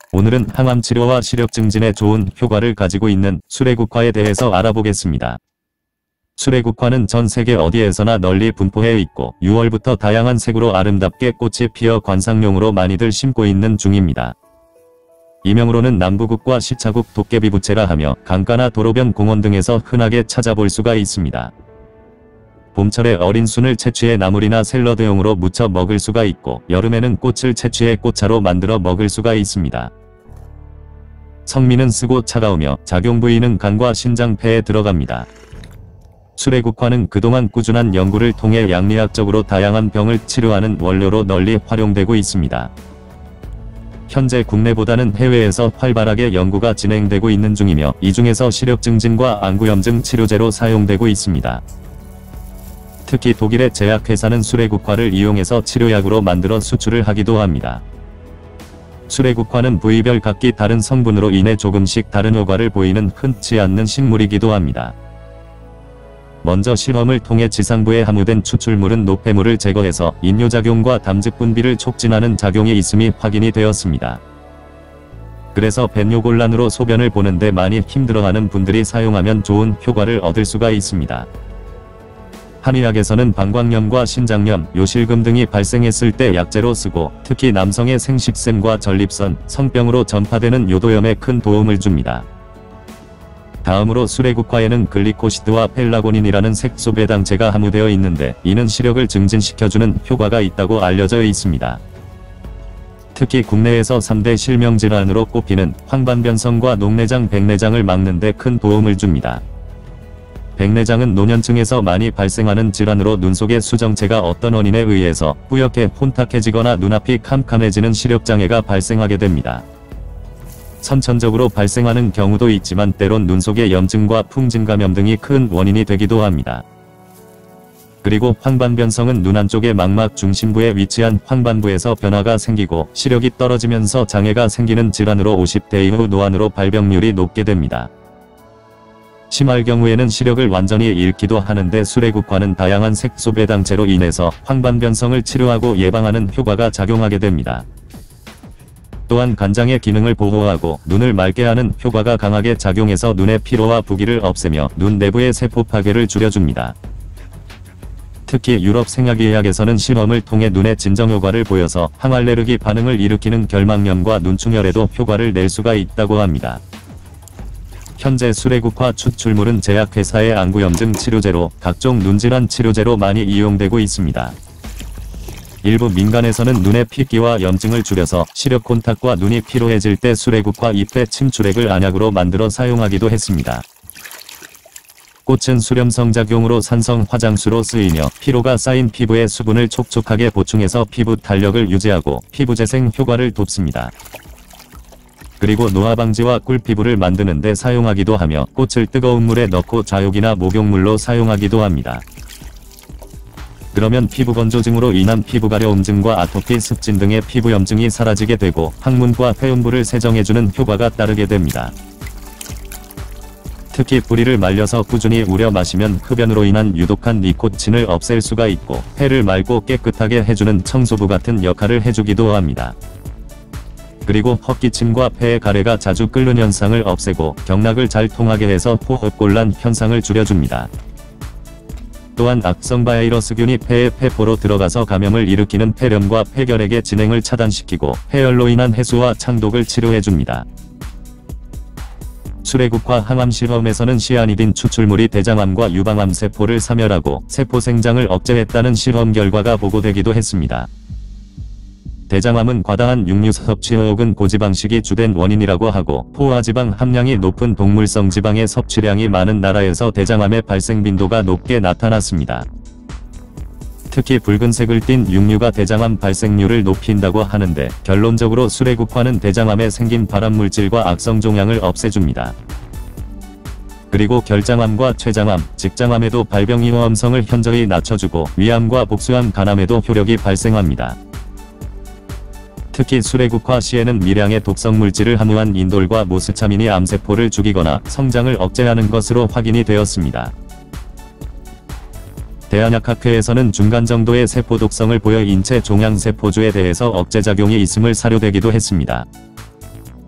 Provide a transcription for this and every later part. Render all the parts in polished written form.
오늘은 항암 치료와 시력 증진에 좋은 효과를 가지고 있는 수레국화에 대해서 알아보겠습니다. 수레국화는 전 세계 어디에서나 널리 분포해 있고 6월부터 다양한 색으로 아름답게 꽃이 피어 관상용으로 많이들 심고 있는 중입니다. 이명으로는 남부국과 시차국 도깨비부채라 하며 강가나 도로변 공원 등에서 흔하게 찾아볼 수가 있습니다. 봄철에 어린 순을 채취해 나물이나 샐러드용으로 무쳐 먹을 수가 있고 여름에는 꽃을 채취해 꽃차로 만들어 먹을 수가 있습니다. 성미는 쓰고 차가우며 작용 부위는 간과 신장, 폐에 들어갑니다. 수레국화는 그동안 꾸준한 연구를 통해 양리학적으로 다양한 병을 치료하는 원료로 널리 활용되고 있습니다. 현재 국내보다는 해외에서 활발하게 연구가 진행되고 있는 중이며 이 중에서 시력 증진과 안구염증 치료제로 사용되고 있습니다. 특히 독일의 제약회사는 수레국화를 이용해서 치료약으로 만들어 수출을 하기도 합니다. 수레국화는 부위별 각기 다른 성분으로 인해 조금씩 다른 효과를 보이는 흔치 않는 식물이기도 합니다. 먼저 실험을 통해 지상부에 함유된 추출물은 노폐물을 제거해서 인뇨작용과 담즙 분비를 촉진하는 작용이 있음이 확인이 되었습니다. 그래서 벤뇨곤란으로 소변을 보는데 많이 힘들어하는 분들이 사용하면 좋은 효과를 얻을 수가 있습니다. 한의학에서는 방광염과 신장염, 요실금 등이 발생했을 때 약재로 쓰고 특히 남성의 생식샘과 전립선, 성병으로 전파되는 요도염에 큰 도움을 줍니다. 다음으로 수레국화에는 글리코시드와 펠라고닌이라는 색소 배당제가 함유되어 있는데 이는 시력을 증진시켜주는 효과가 있다고 알려져 있습니다. 특히 국내에서 3대 실명질환으로 꼽히는 황반변성과 녹내장, 백내장을 막는 데 큰 도움을 줍니다. 백내장은 노년층에서 많이 발생하는 질환으로 눈 속의 수정체가 어떤 원인에 의해서 뿌옇게 혼탁해지거나 눈앞이 캄캄해지는 시력장애가 발생하게 됩니다. 선천적으로 발생하는 경우도 있지만 때론 눈 속의 염증과 풍진감염 등이 큰 원인이 되기도 합니다. 그리고 황반변성은 눈 안쪽의 망막 중심부에 위치한 황반부에서 변화가 생기고 시력이 떨어지면서 장애가 생기는 질환으로 50대 이후 노안으로 발병률이 높게 됩니다. 심할 경우에는 시력을 완전히 잃기도 하는데 수레국화는 다양한 색소 배당제로 인해서 황반변성을 치료하고 예방하는 효과가 작용하게 됩니다. 또한 간장의 기능을 보호하고 눈을 맑게 하는 효과가 강하게 작용해서 눈의 피로와 부기를 없애며 눈 내부의 세포 파괴를 줄여줍니다. 특히 유럽 생약의학에서는 실험을 통해 눈의 진정 효과를 보여서 항알레르기 반응을 일으키는 결막염과 눈충혈에도 효과를 낼 수가 있다고 합니다. 현재 수레국화 추출물은 제약회사의 안구염증 치료제로 각종 눈질환 치료제로 많이 이용되고 있습니다. 일부 민간에서는 눈의 핏기와 염증을 줄여서 시력 콘탁과 눈이 피로해질 때 수레국화 잎의 침출액을 안약으로 만들어 사용하기도 했습니다. 꽃은 수렴성 작용으로 산성 화장수로 쓰이며 피로가 쌓인 피부에 수분을 촉촉하게 보충해서 피부 탄력을 유지하고 피부 재생 효과를 돕습니다. 그리고 노화 방지와 꿀피부를 만드는 데 사용하기도 하며 꽃을 뜨거운 물에 넣고 좌욕이나 목욕물로 사용하기도 합니다. 그러면 피부 건조증으로 인한 피부 가려움증과 아토피, 습진 등의 피부 염증이 사라지게 되고 항문과 회음부를 세정해주는 효과가 따르게 됩니다. 특히 뿌리를 말려서 꾸준히 우려 마시면 흡연으로 인한 유독한 니코틴을 없앨 수가 있고 폐를 맑고 깨끗하게 해주는 청소부 같은 역할을 해주기도 합니다. 그리고 헛기침과 폐의 가래가 자주 끓는 현상을 없애고 경락을 잘 통하게 해서 호흡곤란 현상을 줄여줍니다. 또한 악성 바이러스균이 폐의 폐포로 들어가서 감염을 일으키는 폐렴과 폐결핵의 진행을 차단시키고 폐열로 인한 해수와 창독을 치료해줍니다. 수레국화 항암 실험에서는 시아니딘 추출물이 대장암과 유방암 세포를 사멸하고 세포 생장을 억제했다는 실험 결과가 보고되기도 했습니다. 대장암은 과다한 육류 섭취 혹은 고지방식이 주된 원인이라고 하고 포화지방 함량이 높은 동물성 지방의 섭취량이 많은 나라에서 대장암의 발생 빈도가 높게 나타났습니다. 특히 붉은색을 띤 육류가 대장암 발생률을 높인다고 하는데 결론적으로 수레국화는 대장암에 생긴 발암물질과 악성 종양을 없애줍니다. 그리고 결장암과 췌장암, 직장암에도 발병 위험성을 현저히 낮춰주고 위암과 복수암, 간암에도 효력이 발생합니다. 특히 수레국화 시에는 미량의 독성물질을 함유한 인돌과 모스차민이 암세포를 죽이거나 성장을 억제하는 것으로 확인이 되었습니다. 대한약학회에서는 중간 정도의 세포 독성을 보여 인체 종양세포주에 대해서 억제작용이 있음을 사료되기도 했습니다.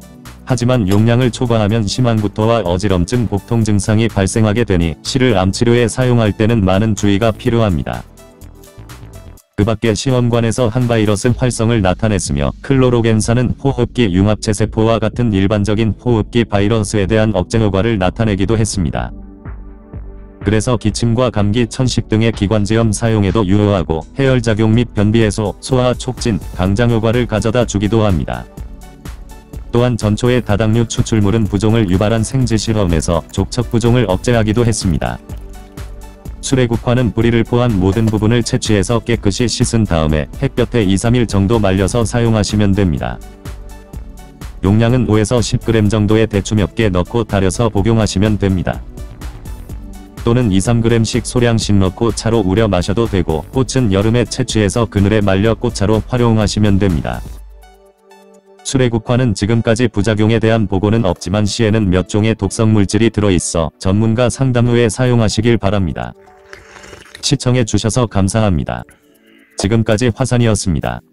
하지만 용량을 초과하면 심한 구토와 어지럼증, 복통 증상이 발생하게 되니 실을 암 치료에 사용할 때는 많은 주의가 필요합니다. 그 밖에 시험관에서 항바이러스 활성을 나타냈으며 클로로겐산은 호흡기 융합체세포와 같은 일반적인 호흡기 바이러스에 대한 억제 효과를 나타내기도 했습니다. 그래서 기침과 감기, 천식 등의 기관지염 사용에도 유효하고 해열작용 및 변비 해소, 소화 촉진, 강장 효과를 가져다 주기도 합니다. 또한 전초의 다당류 추출물은 부종을 유발한 생쥐 실험에서 족척 부종을 억제하기도 했습니다. 수레국화는 뿌리를 포함 모든 부분을 채취해서 깨끗이 씻은 다음에 햇볕에 2-3일 정도 말려서 사용하시면 됩니다. 용량은 5에서 10g 정도의 대추 몇 개 넣고 달여서 복용하시면 됩니다. 또는 2-3g씩 소량씩 넣고 차로 우려 마셔도 되고, 꽃은 여름에 채취해서 그늘에 말려 꽃차로 활용하시면 됩니다. 수레국화는 지금까지 부작용에 대한 보고는 없지만 시에는 몇 종의 독성 물질이 들어있어 전문가 상담 후에 사용하시길 바랍니다. 시청해 주셔서 감사합니다. 지금까지 화산이었습니다.